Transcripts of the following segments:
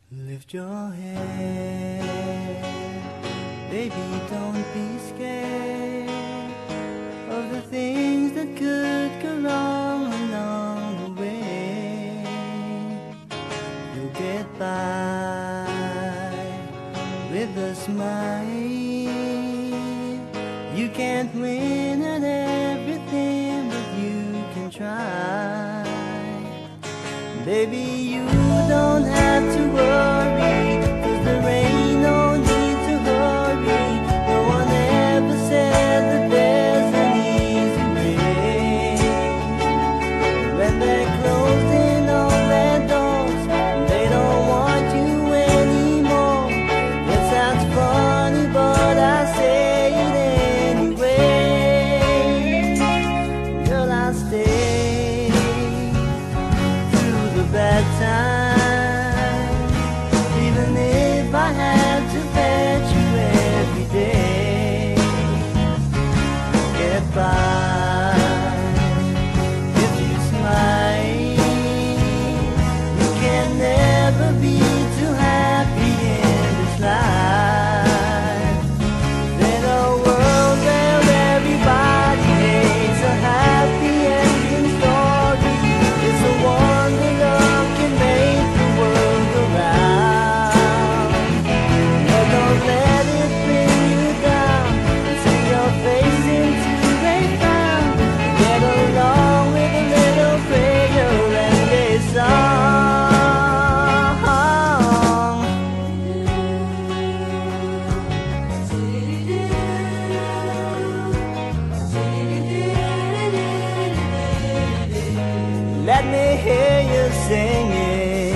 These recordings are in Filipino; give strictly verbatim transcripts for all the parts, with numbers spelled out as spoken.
Lift your head, baby, don't be scared of the things that could go wrong along the way. You'll get by with a smile. You can't win at everything, but you can try. Baby, you don't have to worry, 'cause there ain't no need to hurry. No one ever said that there's an easy way. When they're closing all their doors, they don't want you anymore. It sounds funny, but I say it anyway. Girl, I'll stay through the bad times, even if I had to fetch you every day. Get by if you smile. You can never be too happy in this life. In a world where everybody hates a happy ending story, it's a wonder love can make the world go round. But don't let it bring you down. Turn your face into a frown. Get along with a little prayer and a song. Let me hear you sing it.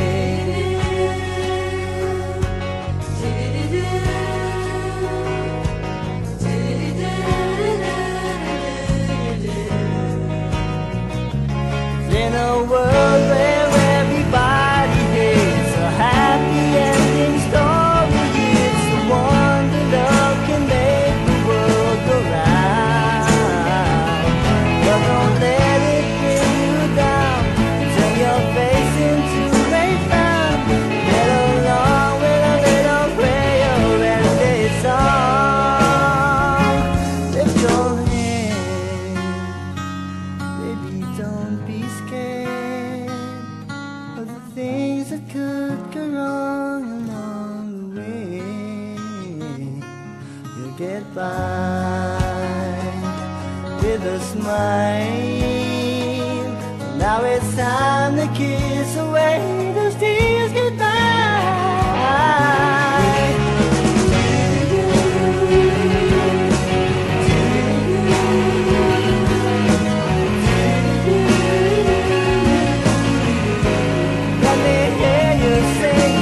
In a world where everybody hates a happy ending story, it's a wonder love can make the world go round. But don't let it bring you down. Turn your face into a frown. Get along with a little prayer and a song. Lift your head, baby, don't be scared of the things that could go wrong along the way. You'll get by with a smile. Now it's time to kiss away those tears goodbye. Let me hear you sing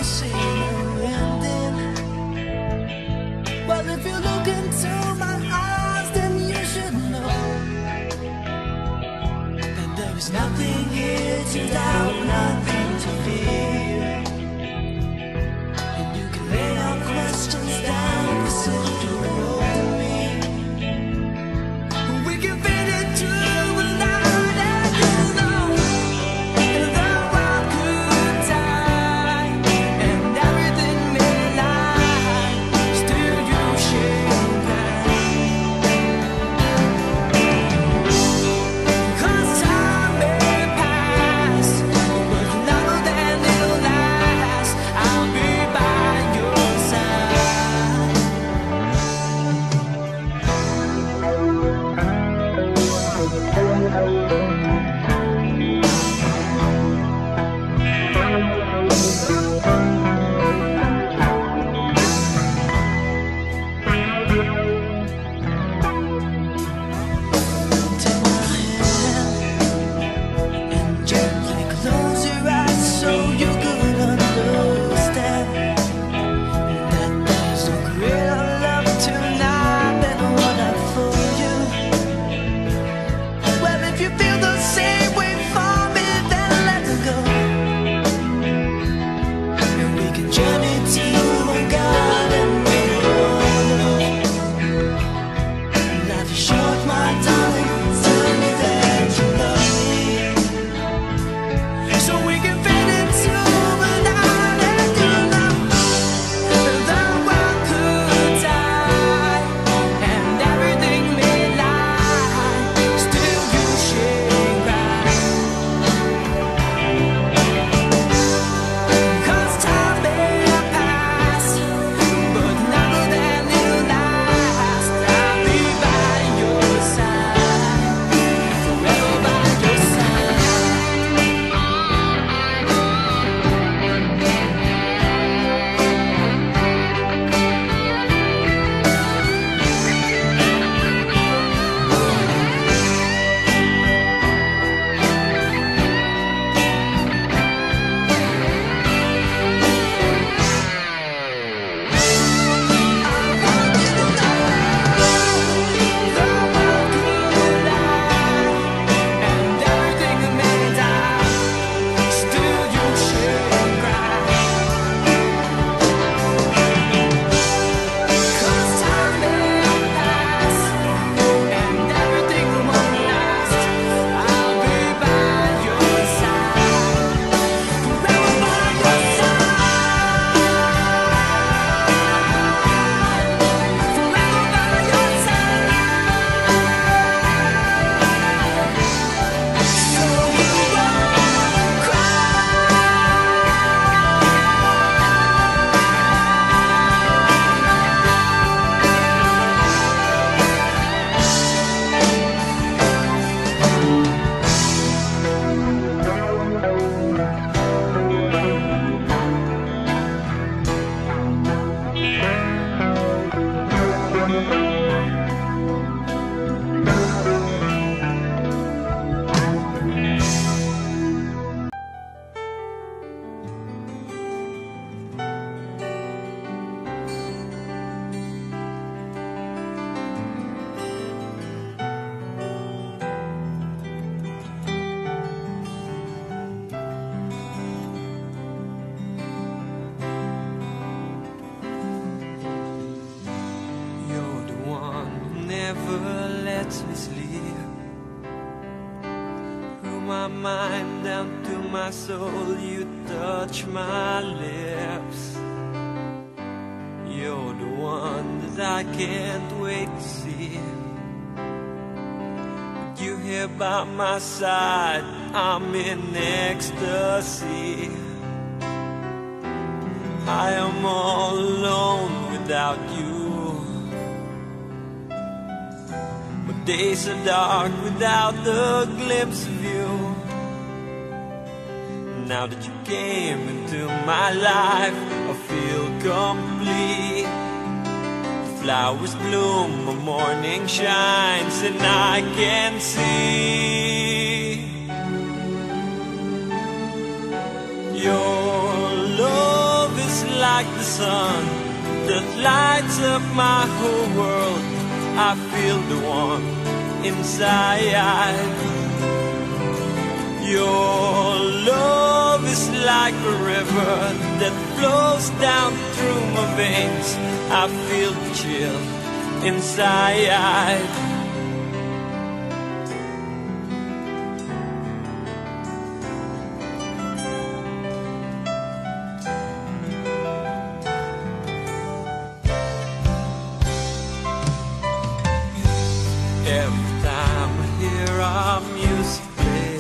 Well, if you look into my eyes, Never lets me sleep. Through my mind down to my soul, you touch my lips. You're the one that I can't wait to see. You here by my side, I'm in ecstasy. I am all alone without you. Days are dark without the glimpse of you. Now that you came into my life, I feel complete. The flowers bloom, the morning shines, and I can see your love is like the sun that lights up my whole world. I feel the warmth inside. Your love is like a river that flows down through my veins. I feel the chill inside. Every time I hear our music play,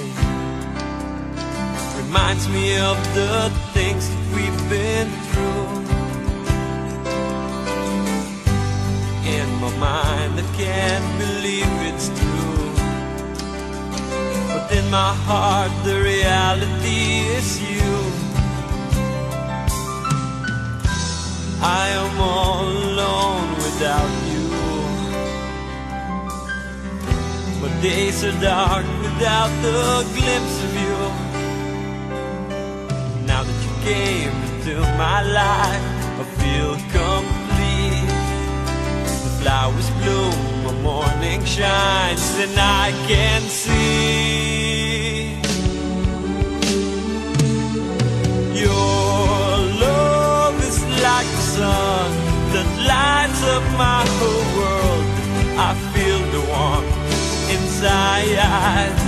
reminds me of the things that we've been through. In my mind I can't believe it's true, but in my heart the reality is you. I am all alone without you. My days are dark without the glimpse of you. Now that you came into my life, I feel complete. The flowers bloom, my morning shines, and I can see your love is like the sun that lights up my whole world. I feel the warmth inside.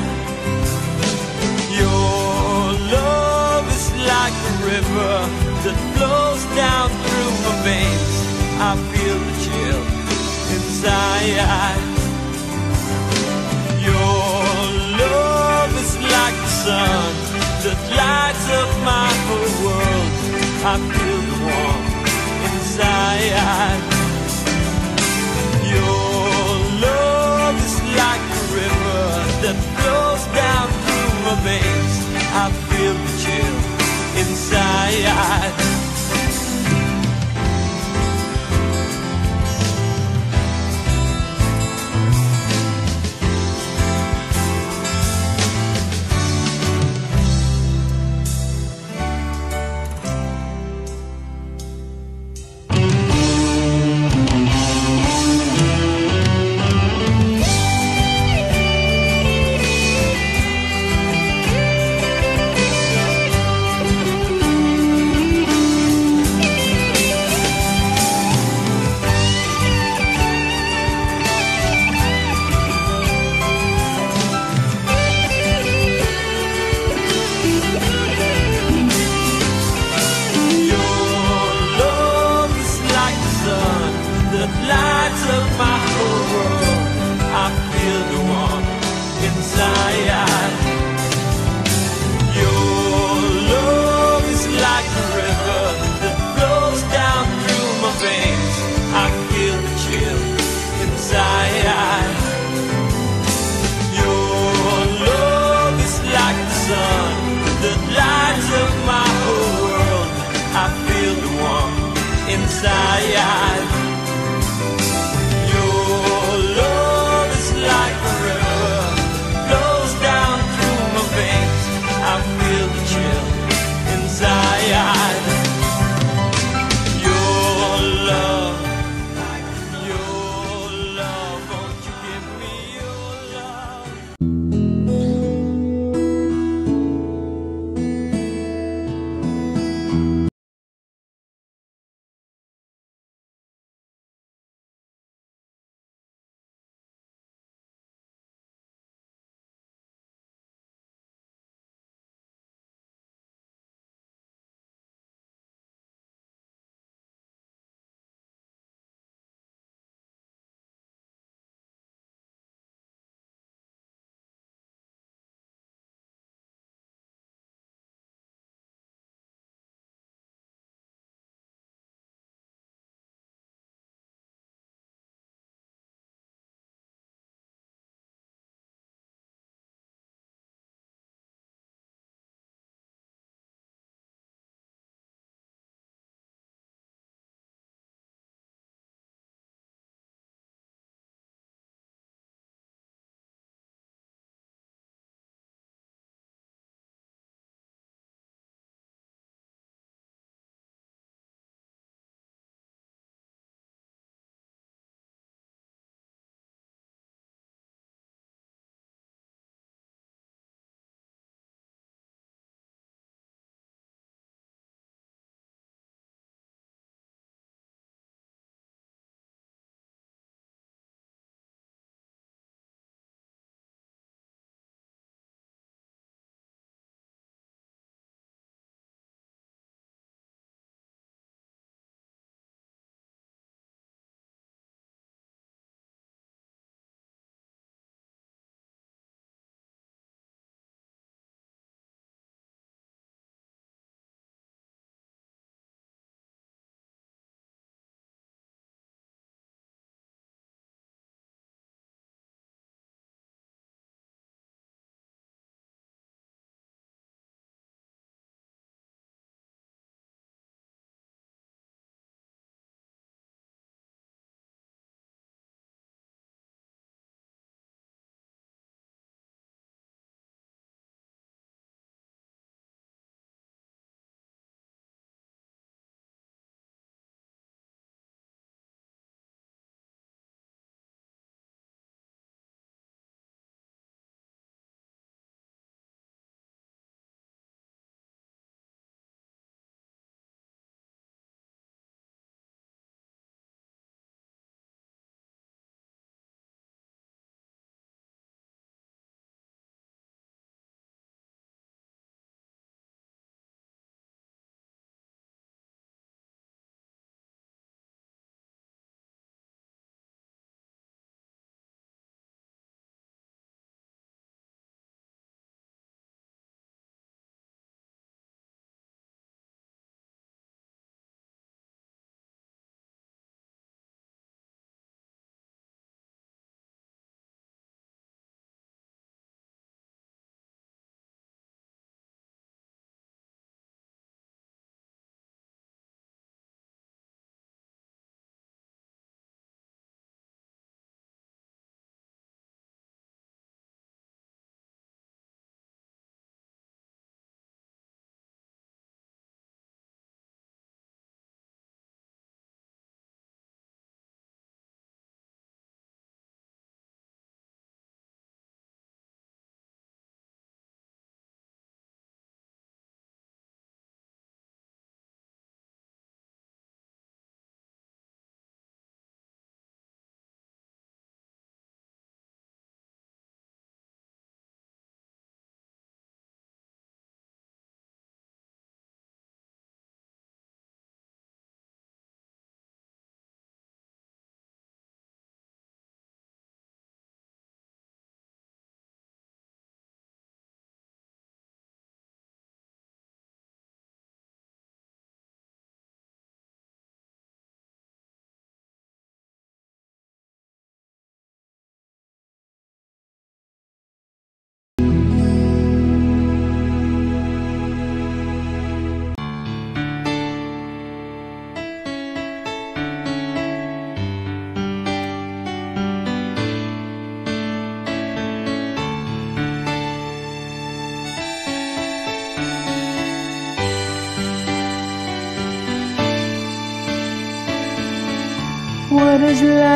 Your love is like a river that flows down through my veins. I feel the chill inside. Your love is like the sun that lights up my whole world. I feel the warmth inside. Your love is like a river that flows down through my veins. I feel the chill inside.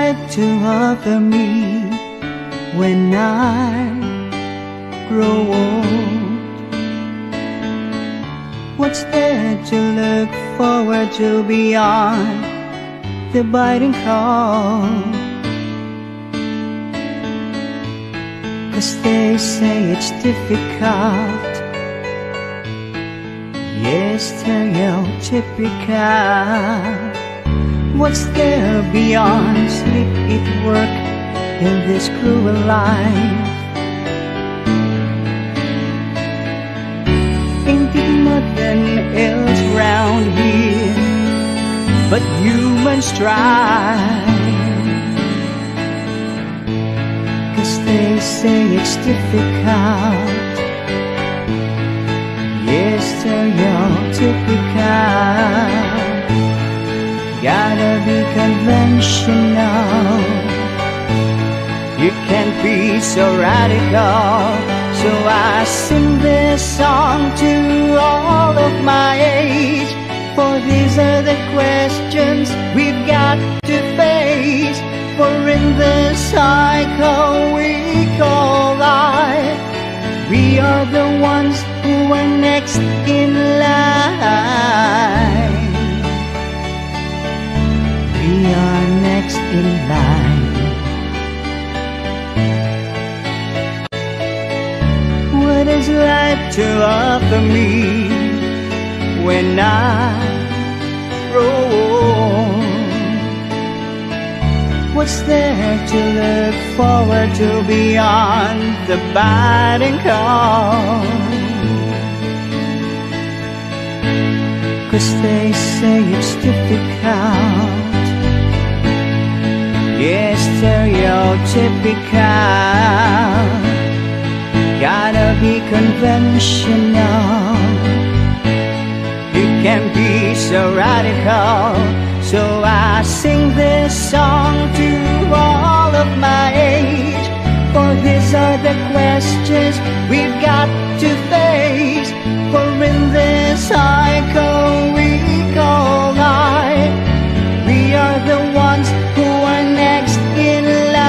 left to offer me when I grow old? What's there to look forward to beyond the biting cold? 'Cause they say it's difficult, yes, stereotypical. What's there beyond sleep, eat, work in this cruel life? Ain't it nothing else round here but human strife? 'Cause they say it's difficult, yes, stereotypical. Gotta be conventional, you can't be so radical. So I sing this song to all of my age, for these are the questions we've got to face. For in this cycle we call life, we are the ones who are next in line. We are next in line. What is life to offer me when I grow old? What's there to look forward to beyond the biting cold? 'Cause they say it's difficult, yes, stereotypical. Gotta be conventional, you can't be so radical. So I sing this song to all of my age, for these are the questions we've got to face. For in this cycle we call life, we are the ones who are next in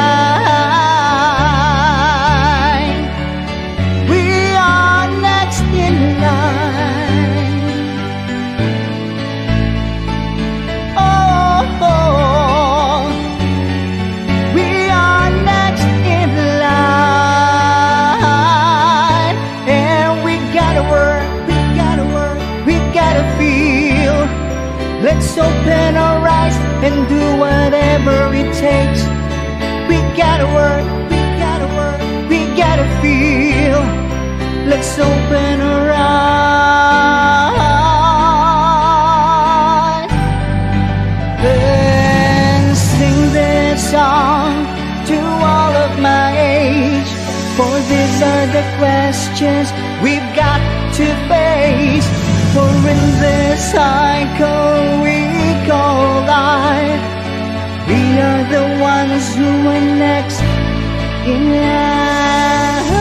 line. We are next in line. Oh, oh, we are next in line. And we gotta work, we gotta work, we gotta feel. Let's open our eyes and do whatever it takes. We gotta work, we gotta work, we gotta feel. Let's open our eyes and sing this song to all of my age, for these are the questions we've got to face. For in this cycle we call life, we are the ones who are next in line.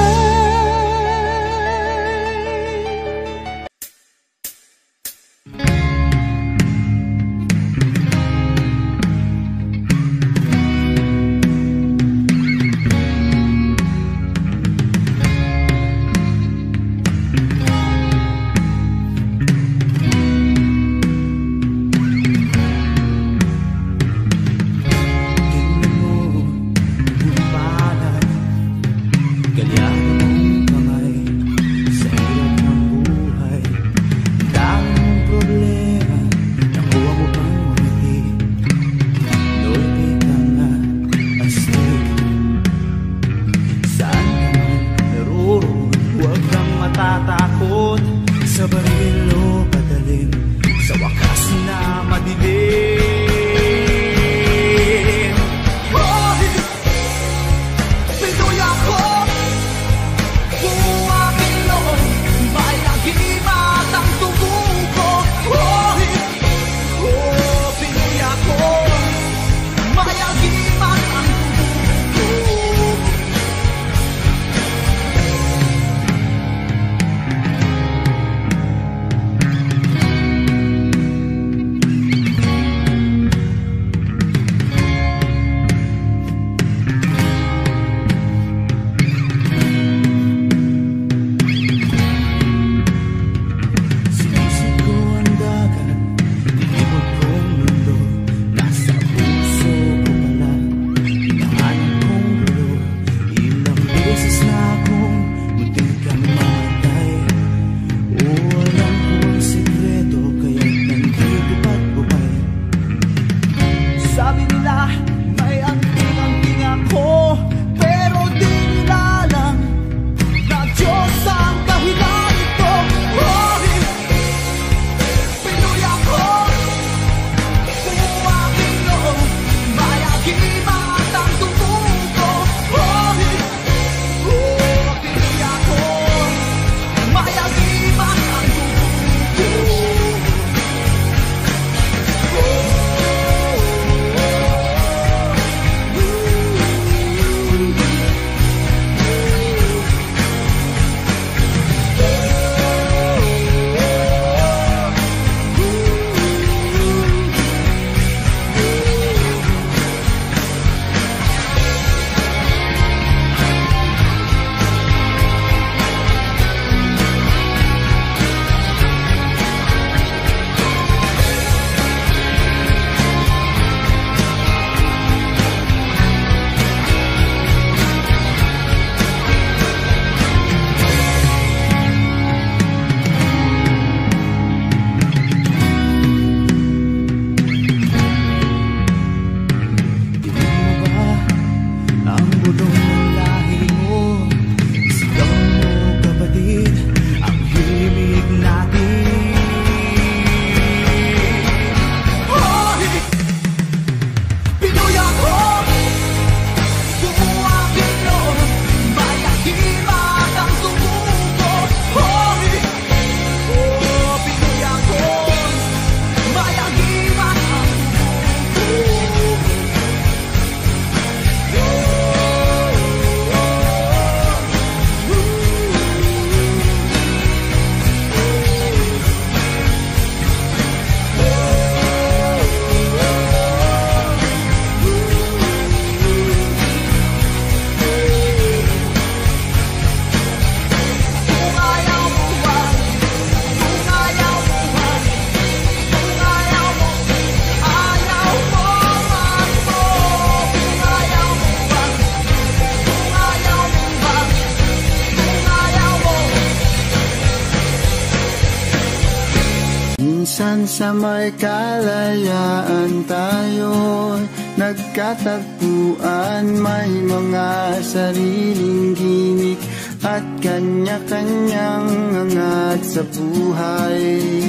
minsan sa may kalayaan tayo'y nagkatagpuan. May mga sariling gimik at kanya-kanyang angat sa buhay.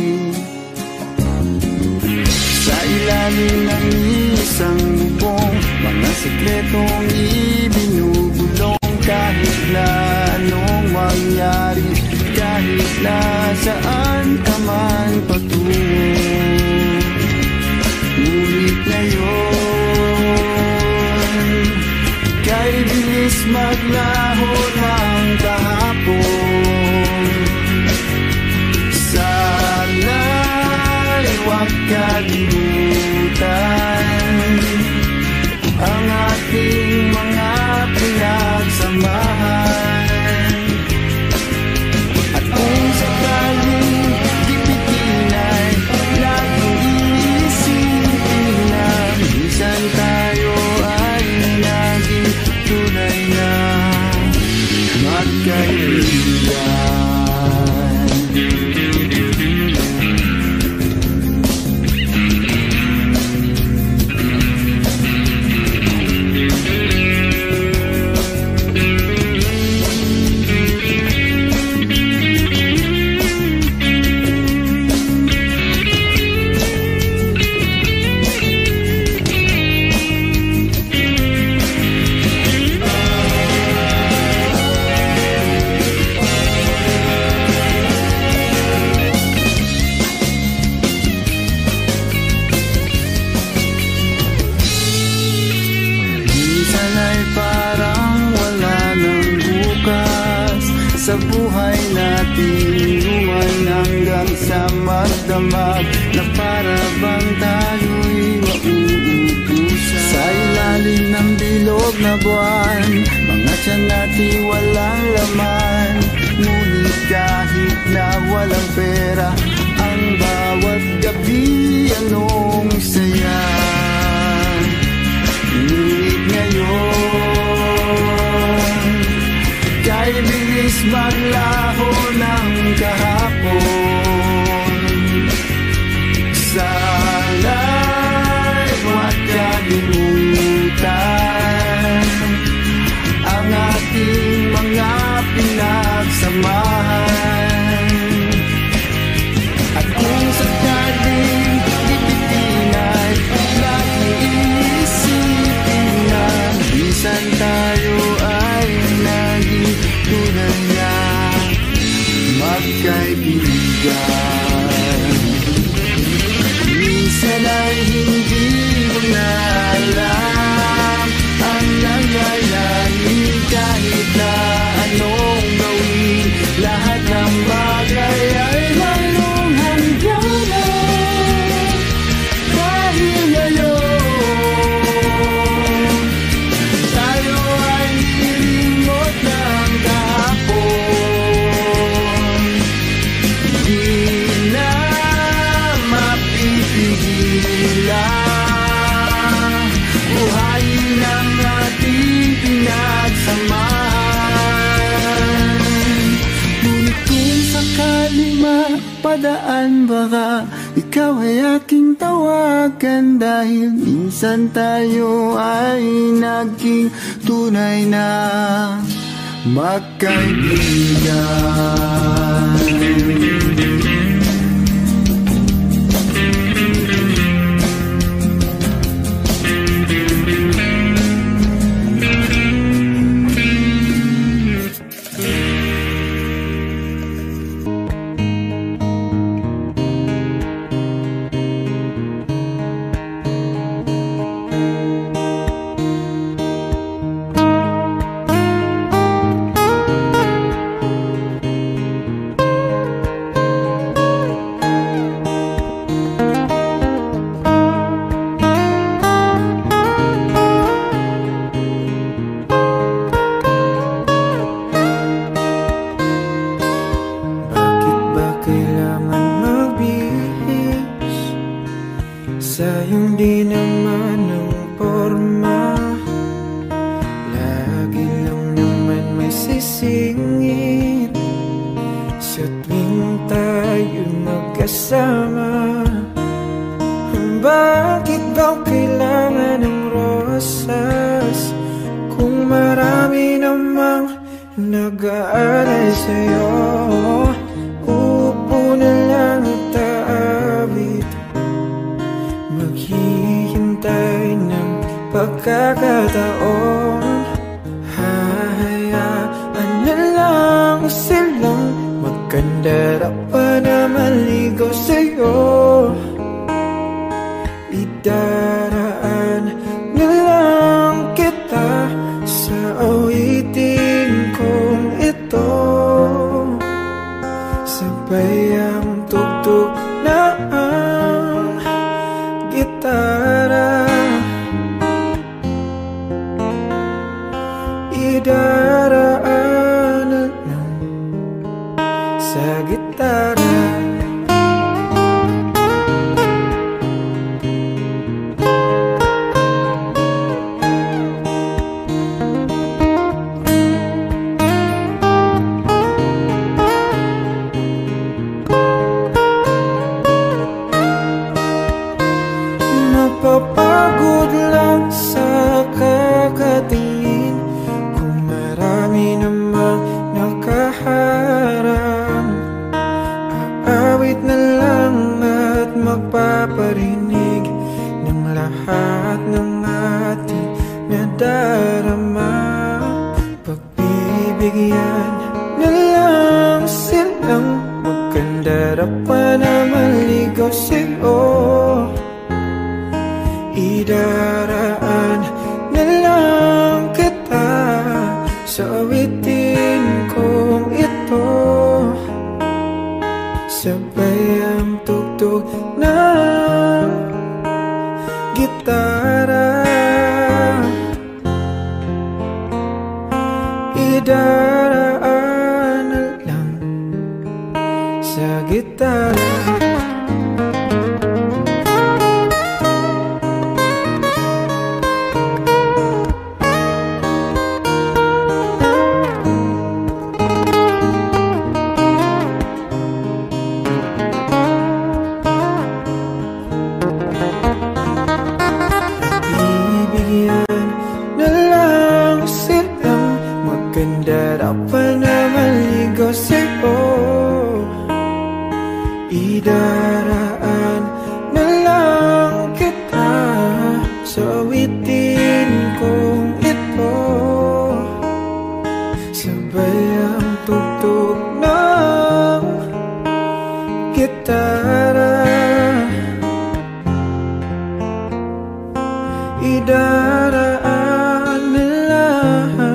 Sa ilalim ng isang bubong, mga sekretong ibinubulong. Kahit na anong mangyari, kahit na saan ka man patungo, ngunit ngayon, kay bilis maglaho ng kahapon. Sana'y huwag kalimutan ang ating mga pinagsamahan. At kung sakaling dipitin ay laging iisipin na minsan tayo ay naging tunay na magkaibigan. Sa buhay natin luman hanggang sa magdamag na para bang tayo'y mauubusan. Sa ilalim ng bilog na buwan, mga tiyan natin walang laman. Ngunit kahit na walang pera, ang bawat gabi anong saya. Ngunit ngayon, kay bilis maglaho ng kahapon. Sana'y huwag kalimutan ang ating mga pinagsamahan. At kung sakaling dipitin ay laging iisipin na minsan tayo ay naging tunay na magkaibigan. Minsan ay hindi mo na alam ang nangyayari. Kahit na anong gawin, lahat ng bagay ay mayroong hangganan. Dahil ngayon, tayo ay nilimot ng kahapon. Di na mapipigilan buhayin ang ating pinagsamahan. Ngunit kung sakali mapadaan, baka ikaw ay aking tawagan. Dahil minsan tayo ay naging tunay na magkaibigan. Sayang di naman ang porma, lagi lang naman may sisingit sa tuwing tayo magkasama. nag-aalay sa'yo. Upo na lang at aawit, maghihintay ng pagkakataon. Hahayaan na lang silang magkandara pa na maligaw sa'yo. Idaraan na lang kita sa awitin kong ito. Sabay ang tugtog na ang gitara, idaraan na lang sa gitara. Mapapagod lang sa kakatingin kung marami namang nakaharang. Aawit na lang at magpaparinig ng lahat ng ating nadarama. Pagbibigyan na lang silang magkandara pa na maligaw sa'yo. Idaraan na lang kita sa awitin kong ito. Sabay ang tugtog ng gitara, idaraan na lang sa gitara. Magkandara pa na maligaw sa'yo. Idaraan na lang kita sa awitin kong ito. Sabay ang tugtog ng gitara, idaraan na lang.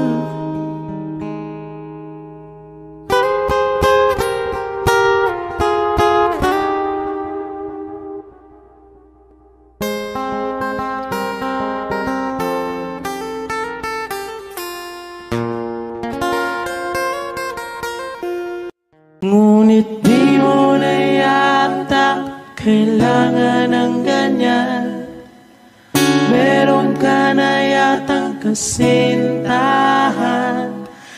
Ngunit di mo na yata kailangan ng ganyan. Meron ka na yatang kasintahan,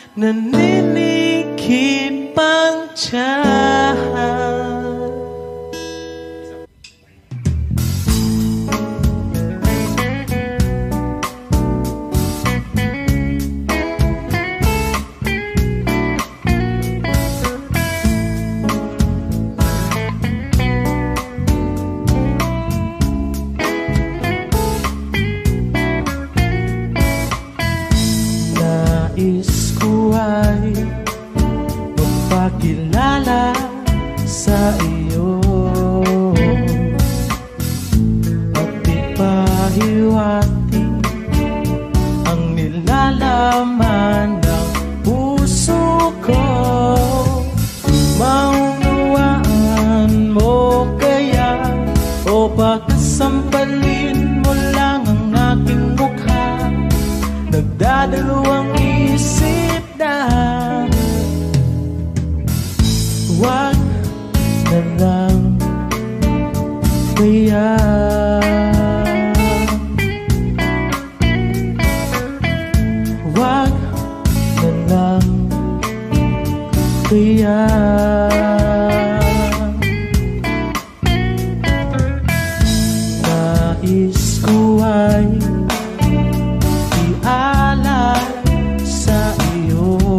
naninikip ang tiyahan. Nais ko ay magpakilala sa iyo at ipahiwati ang nilalaman ng puso ko. Maunawaan mo kaya o pagkasampalin mo lang ang aking mukha? Nagdadalawang isip na wag na lang kaya. Wag na lang kaya. Nais ko ay alay sa iyo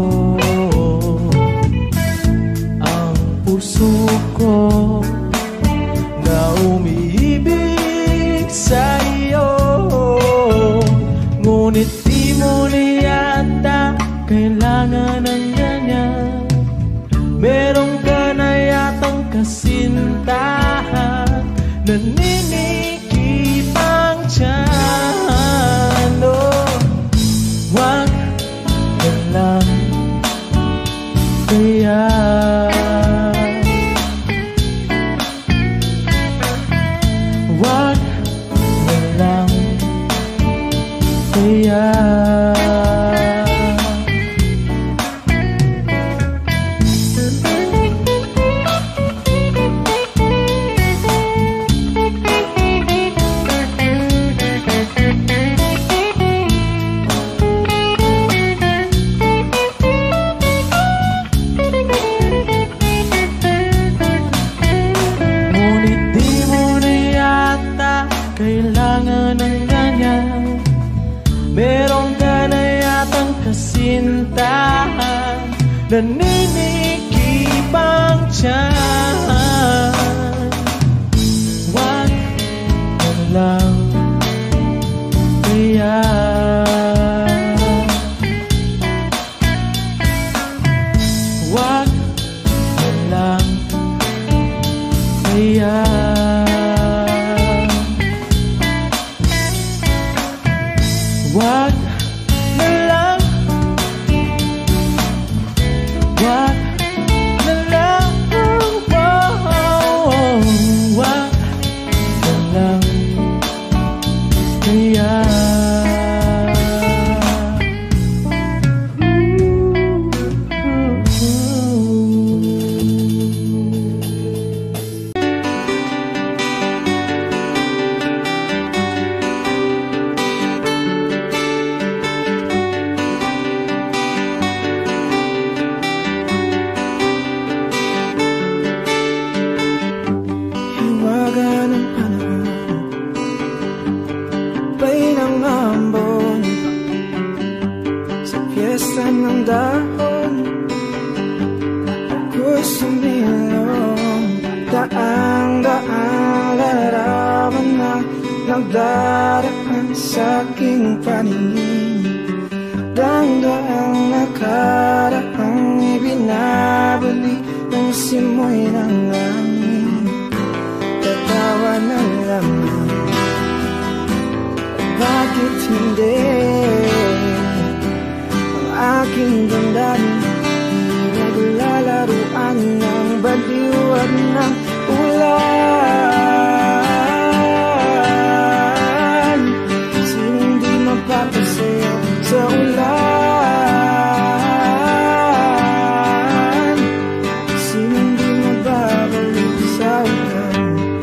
naninikipang tiyan. Oh, wag na lang kaya. Wag na lang kaya. Kailangan ng ganyan. Meron ka na yatang kasintahan, naninikipang tiyan. Wag na lang kaya. Wag na lang kaya. Wag na lang, wag na lang, oh, oh, wag na lang kaya. Ng dahon ako'y sumilong, daang-daang larawan na nagdaraan sa aking paningin. Daang-daang nakaraang ibinabalik ng simoy ng langit. Tatawa na lamang, bakit hindi? Aking damdamin naglalaruan ng baliwan ng ulan. Sinong di mapapasayaw sa ulan? Sinong di mababalik sa ulan?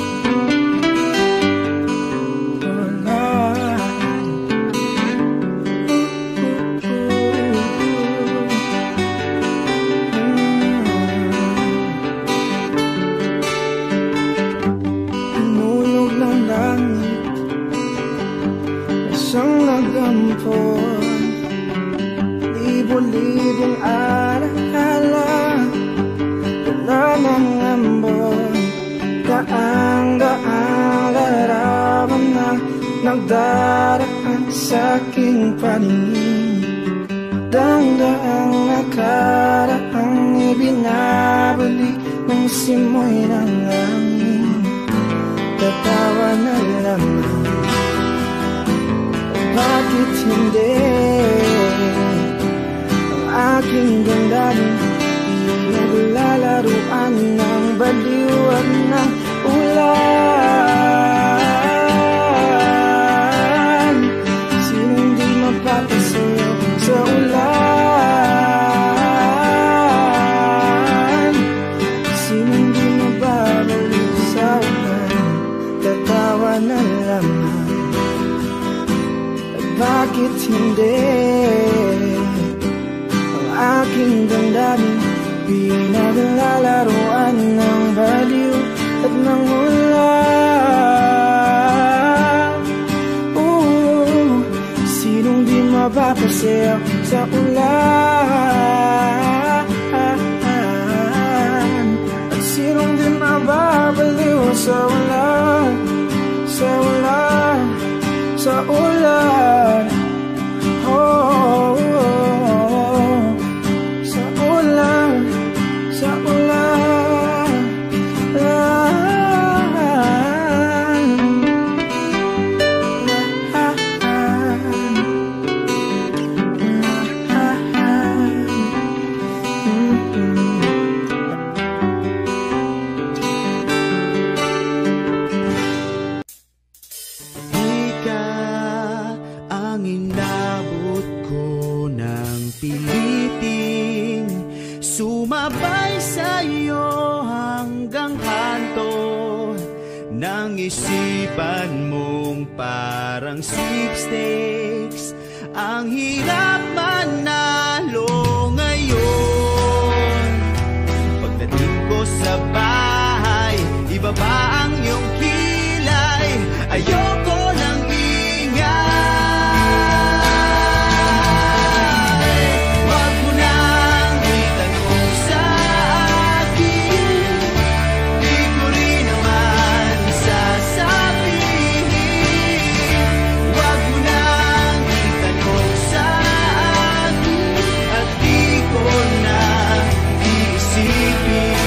Isang nagampon, libo-libong alaala, wala ng ambon, daang-daang larawan na nagdaraan sa aking paningin. Daang-daang nakaraang ibinabalik ng simoy ng langit. Tatawa na lamang, bakit hindi? Ang aking damdamin naglalaruan ng baliwan ng ulan. Sinong di mapapasayaw sa ulan? Sinong di mababalik sa ulan? Tatawa na lamang, bakit hindi? Ang aking damdamin pinaglalaruan ng baliw at ng ulan. Ooh, sinong di mapapasayaw sa ulan? At sinong di mababaliw sa ulan? Sa ulan, sa ulan, oh, oh, oh. Sa ulan, sa ulan, ah, ah, ah. isipan mong parang sweepstakes. Ang hirap manalo ngayon. Pagdating ko sa bahay, iba ba ang iyong kilay? Ayoko ng ingay. Wag mo nang itanong sa akin, di ko rin naman sasabihin. Wag mo nang itanong sa akin, at di ko na iisipin.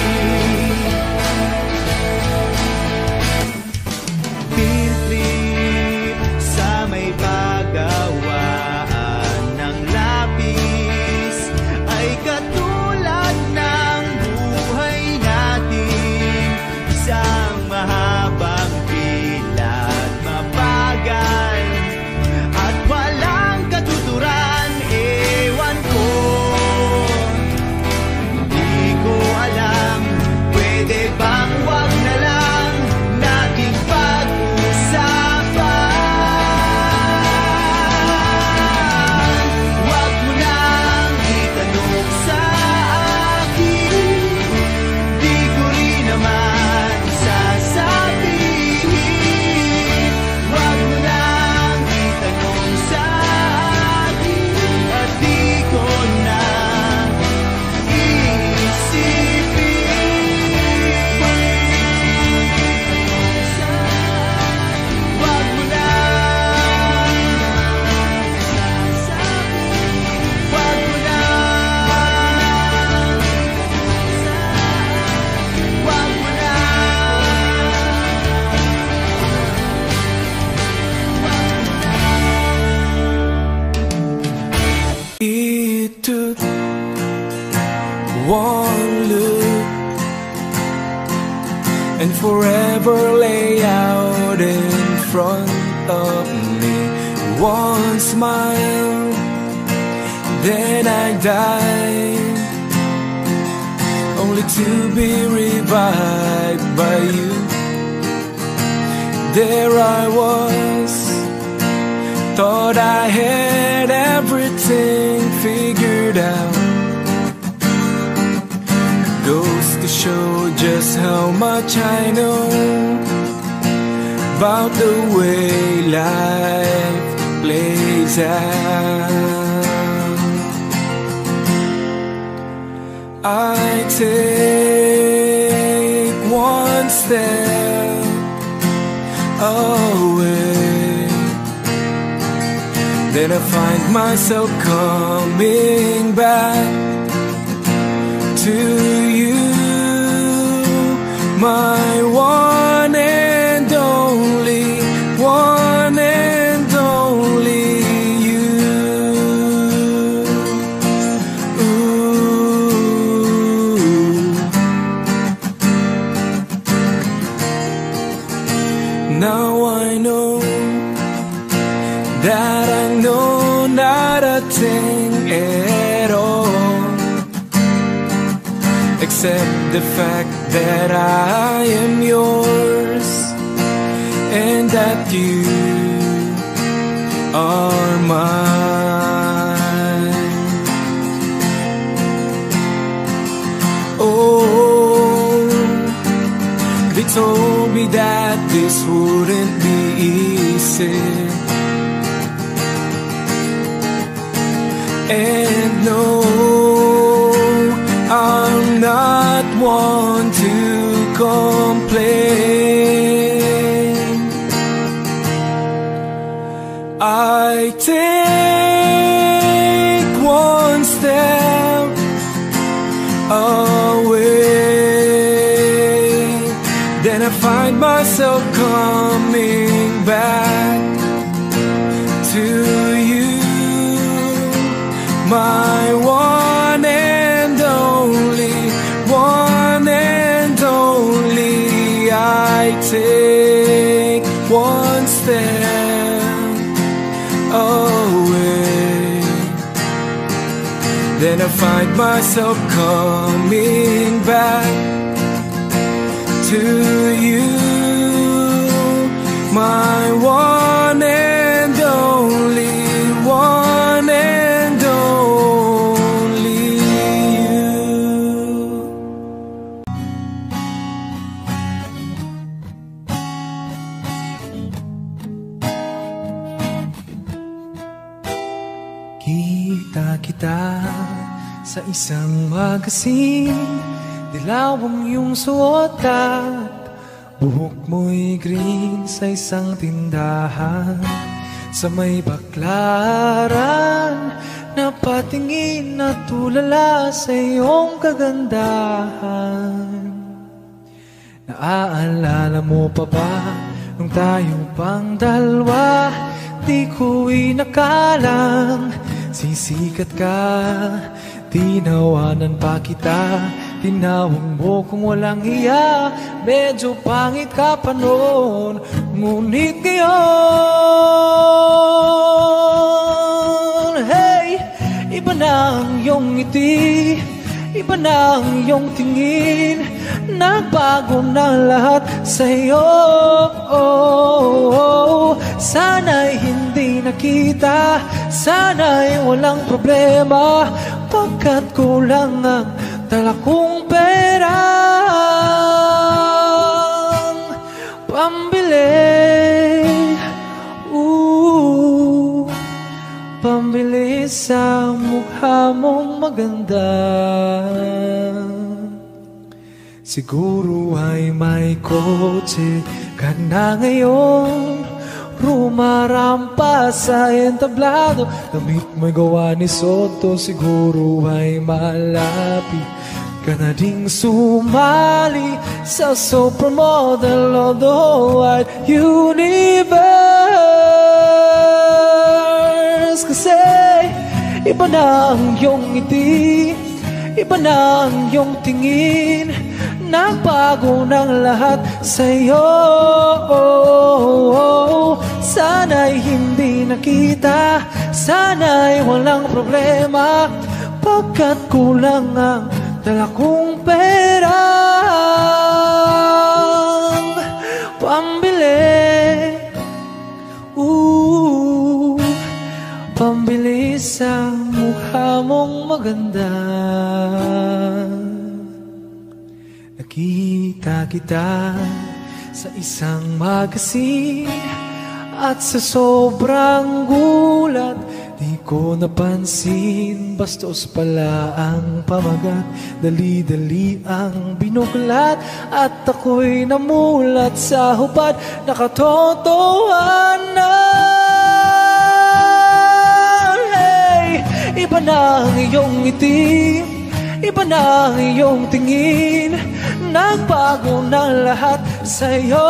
Field trip sa may pagawaan ng lapis ay katulad ng buhay natin. Isang mahabang pila at mabagal at walang katuturan. Ewan ko, hindi ko alam. Pwede bang wag na lang nating pag-usapan? Wag mo nang itanong sa akin, di ko rin naman sasabihin. Wag mo nang itanong sa akin, at di ko na iisipin. Wag mo nang sasabihin. Wag mo nang Wag mo It took one look and forever lay out in front of me. One smile, then I died, only to be revived by you. There I was, thought I had everything figured out. Goes to show just how much I know about the way life plays out. I take one step away, then I find myself coming back to you, my one and only, one and only you. Ooh. Now I know that I know not a thing at all, except the fact that I am yours and that you are mine. Oh, they told me that this wouldn't be easy, and no, I'm not one to complain. I take one step away, then I find myself coming back to you, my one and only, one and only. I take one step away, then I find myself coming back to you, my one and only, one and only you. Kita kita sa isang magasin, dilaw ang iyong suot at buhok mo'y green sa isang tindahan. Sa may baklaran, napatingin na tulala sa iyong kagandahan. Naaalala mo pa ba nung tayo pang dalawa? Di ko'y nakalang sisikat ka, tinawanan pa kita. Tinawag mo kung walang hiya, medyo pangit ka pa noon. Ngunit ngayon, hey, iba na ang iyong ngiti, iba na ang iyong tingin. Nagbago na lahat sa'yo. Sana'y hindi nakita, sana'y walang problema, pagkat kulang ang dala kong perang pambili, ooh, pambili sa mukha mong maganda. Siguro ay may kotse ka na ngayon, rumarampa sa entablado, damit mo'y gawa ni Soto. Siguro ay malapit ka na ding sumali sa supermodel of the wide universe. Kasi iba na ang iyong ngiti, iba na ang iyong tingin. Nagbago ng lahat sa'yo. Sana'y hindi nakita, sana'y walang problema, pagkat kulang ang dala kong perang pambili, ooh, pambili sa mukha mong maganda. Nakita kita sa isang magasin, at sa sobrang gulat di ko napansin, bastos pala ang pamagat, dali-dali ang binuklat, at ako'y namulat sa hubad na katotohanan. Hey, iba na ang iyong ngiti, iba na ang iyong tingin. Nagbago na lahat sa'yo.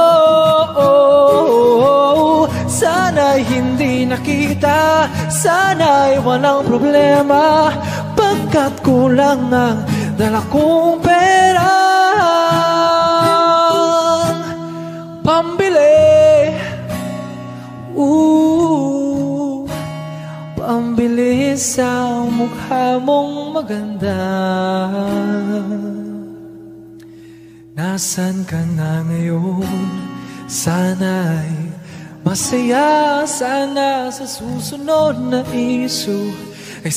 Sana'y hindi nakita, sana'y walang problema, pagkat kulang ang dala kong perang pambili, ooh, pambili sa mukha mong maganda. Nasaan ka na ngayon? Sana'y masaya, sana sa susunod na issue ay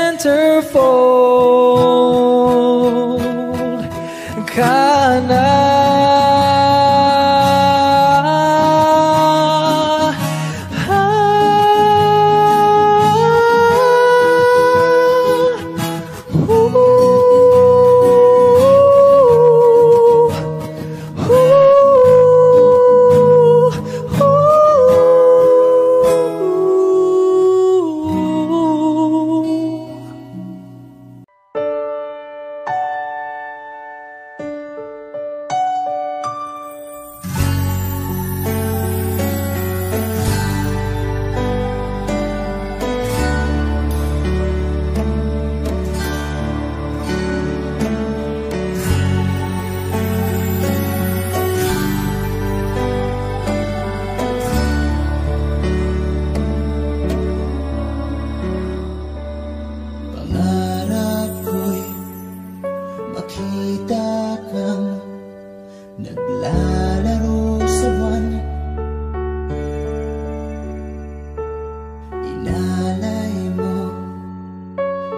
centerfold ka na.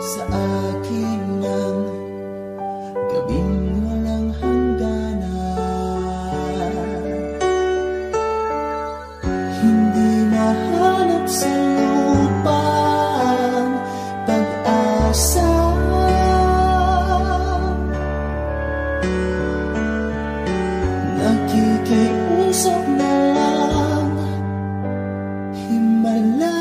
sa akin ng gabing walang hangganan. Hindi mahanap sa lupa ang pag-asa. Nakikiusap na lang himala,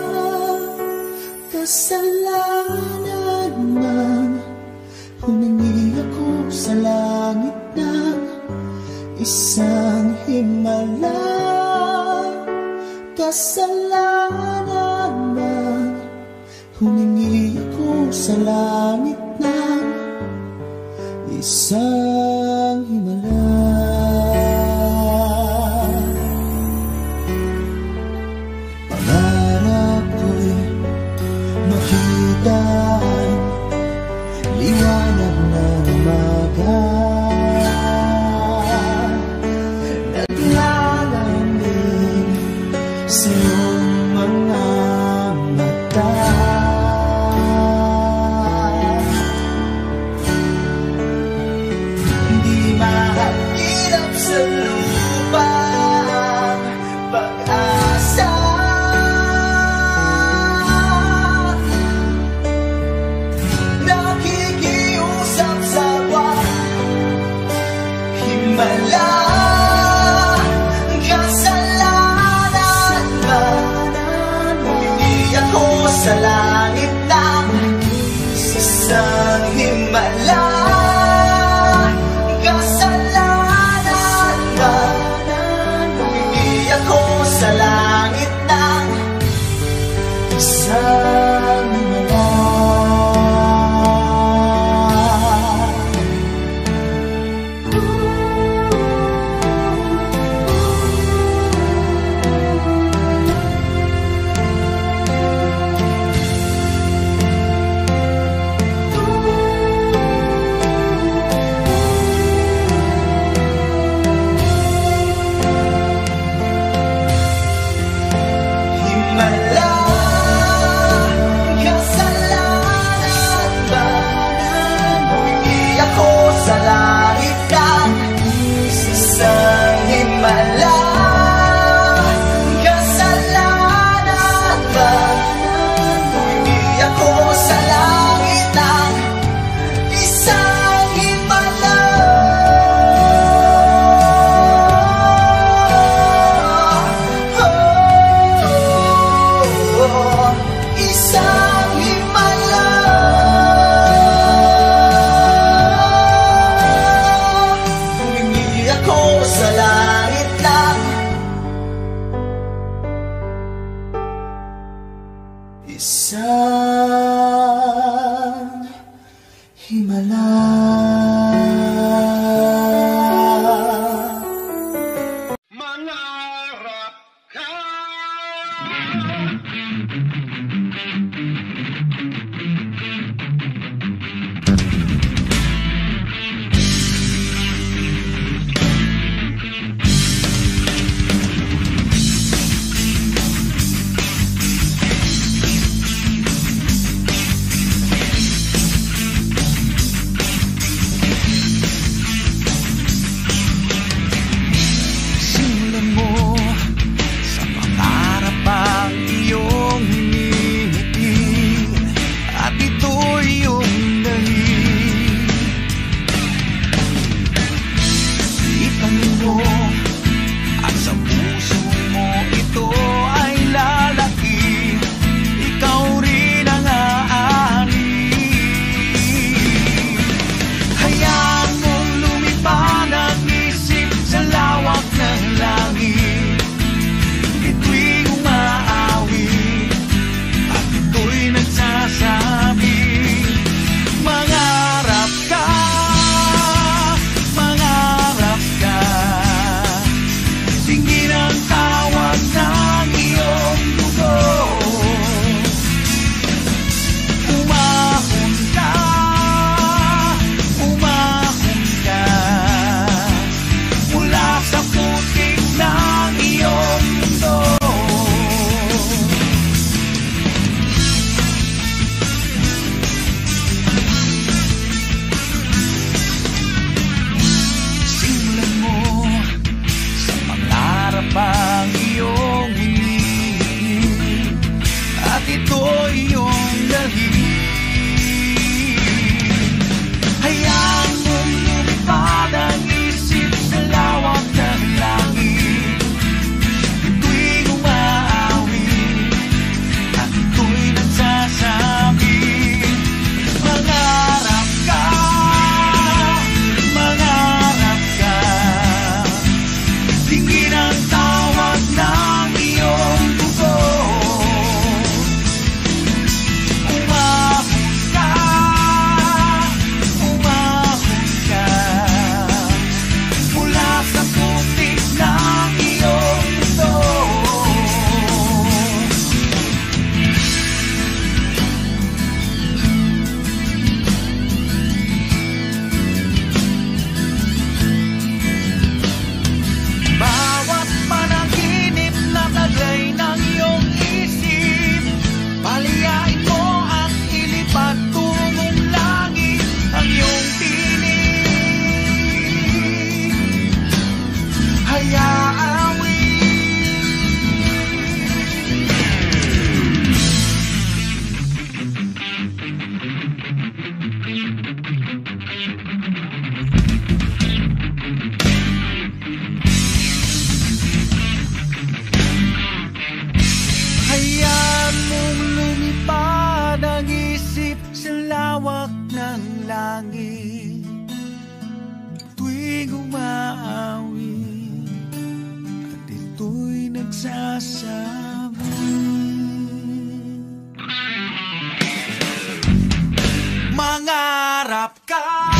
kasalanan man. Humingi ako sa langit ng isang himala, kasalanan man. Humingi ako sa langit ng isang himala. Pangarap ko'y makita ang liwanag ng umaga, naglalamig sa iyong mga mata. Hindi mahirap sa lupa ang pag-asa. Nakikiusap hawak ng langit tuwing umaawi at ito'y nagsasabi, mangarap ka.